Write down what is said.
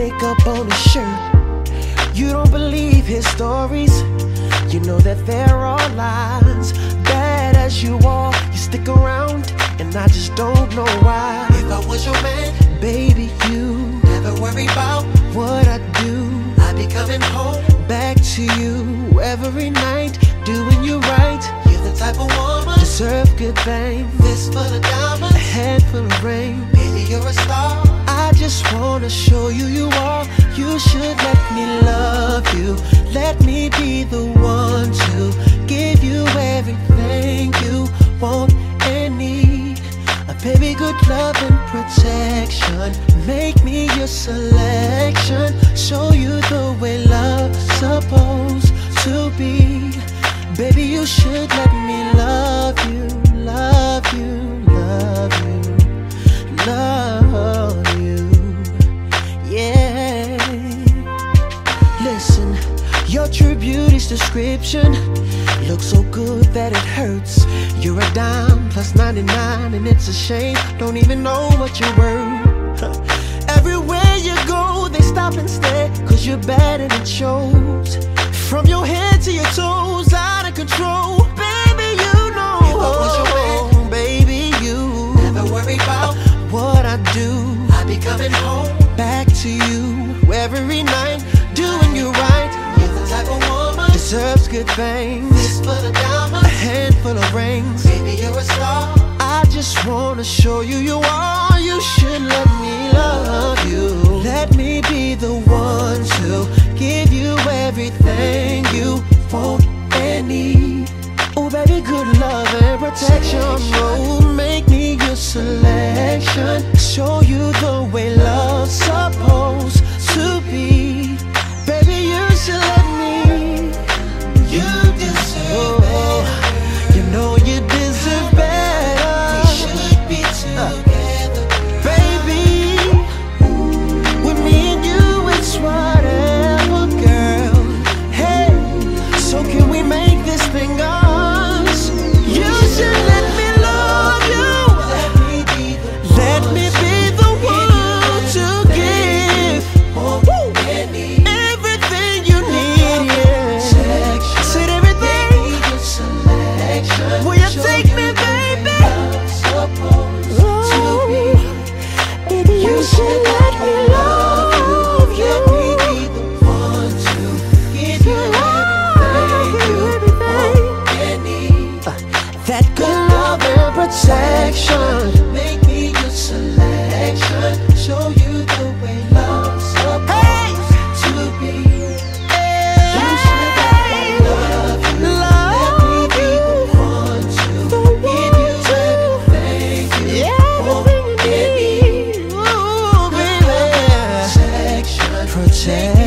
break up on his shirt. You don't believe his stories. You know that there are lies. Bad as you are, you stick around, and I just don't know why. If I was your man, baby, you never worry about what I do. I'd be coming home back to you every night, doing you right. You're the type of woman deserve good things. Fist full of diamonds, a head full of rain. Baby, you're a star. I just wanna show you you are. You should let me love you. Let me be the one to give you everything you want and need. A baby, good love and protection. Make me your selection. Show you the way love's supposed to be. Baby, you should let me love you, love you, love you, love you. Yeah. Listen, your true beauty's description looks so good that it hurts. You're a dime plus 99, and it's a shame. Don't even know what you're worth. Everywhere you go, they stop and stare, 'cause you're bad and it shows. From your head to your toes, out of control. Baby, you know. If I was your man, baby, you never worry about what I do. I'd be coming home back to you every night, doing you right. You're the type of woman deserves good things. Fist full of diamonds, a handful of rings. Baby, you're a star. I just wanna show you you are. You should let me love you. Let me be the one to give you everything you want and need. Oh baby, good love and protection. Oh, make me your selection. Show you the way love's supposed to be. Baby, you should let me. You deserve better. You know you deserve better. We should be together, baby. With me and you, it's whatever, girl. Hey, so can we make this thing us? You should let me love you. Let me be the one to give everything you need. Yeah. Said everything. Will you take me, baby? Baby, you should let me love you. Let me be the one to give you everything you want and need. That good love and protection. Make me your selection. Show you the way love's supposed to be. You should let me love you. Let me be the one to give you everything you want and need. Ooh, baby. Protection.